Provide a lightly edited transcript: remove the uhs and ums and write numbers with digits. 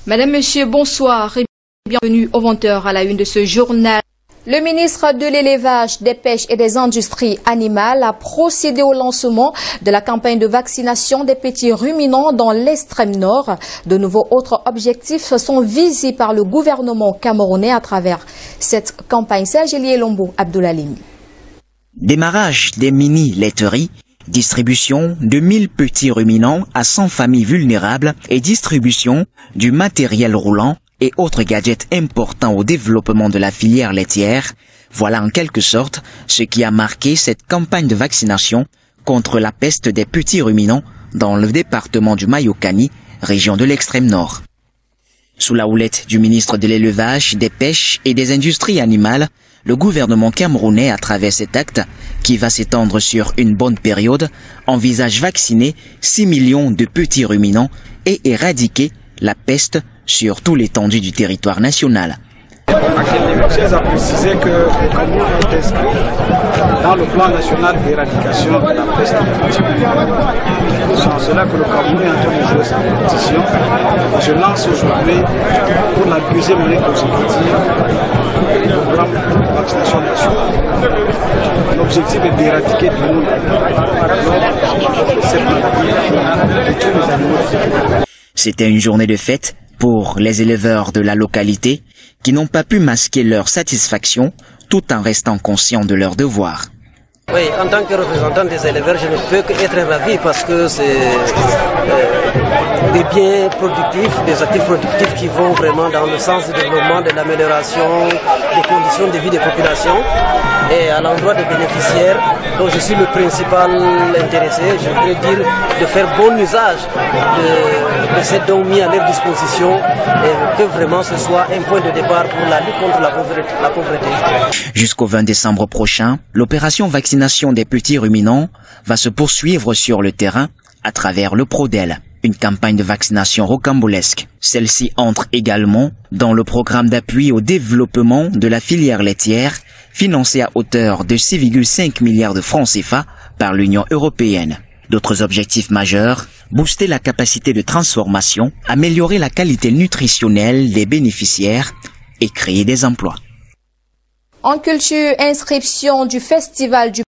Madame, Monsieur, bonsoir et bienvenue au 20h à la une de ce journal. Le ministre de l'Élevage, des Pêches et des Industries animales a procédé au lancement de la campagne de vaccination des petits ruminants dans l'extrême nord. De nouveaux autres objectifs sont visés par le gouvernement camerounais à travers cette campagne. Serge Lombo, Abdoulalim. Démarrage des mini-laiteries, distribution de 1000 petits ruminants à 100 familles vulnérables et distribution du matériel roulant et autres gadgets importants au développement de la filière laitière. Voilà en quelque sorte ce qui a marqué cette campagne de vaccination contre la peste des petits ruminants dans le département du Mayokani, région de l'extrême nord. Sous la houlette du ministre de l'Élevage, des Pêches et des Industries animales, le gouvernement camerounais, à travers cet acte, qui va s'étendre sur une bonne période, envisage vacciner 6 millions de petits ruminants et éradiquer la peste sur tout l'étendue du territoire national. Je tiens à préciser que le Cameroun est inscrit dans le plan national d'éradication de la peste des petits ruminants. C'est en cela que le Cameroun est en train de jouer sa compétition. Je lance aujourd'hui, pour la deuxième année consécutive, le programme de vaccination nationale. L'objectif est d'éradiquer de nous cette maladie de tous les animaux. C'était une journée de fête pour les éleveurs de la localité qui n'ont pas pu masquer leur satisfaction tout en restant conscients de leurs devoirs. Oui, en tant que représentant des éleveurs, je ne peux qu'être ravi parce que c'est des biens productifs, des actifs productifs qui vont vraiment dans le sens du développement, de l'amélioration des conditions de vie des populations. Et à l'endroit des bénéficiaires, dont je suis le principal intéressé, je voudrais dire de faire bon usage de ces dons mis à leur disposition et que vraiment ce soit un point de départ pour la lutte contre la pauvreté. Jusqu'au 20 décembre prochain, l'opération vaccination des petits ruminants va se poursuivre sur le terrain à travers le Prodel, une campagne de vaccination rocambolesque. Celle-ci entre également dans le programme d'appui au développement de la filière laitière, financé à hauteur de 6,5 milliards de francs CFA par l'Union européenne. D'autres objectifs majeurs, booster la capacité de transformation, améliorer la qualité nutritionnelle des bénéficiaires et créer des emplois. En culture, inscription du festival du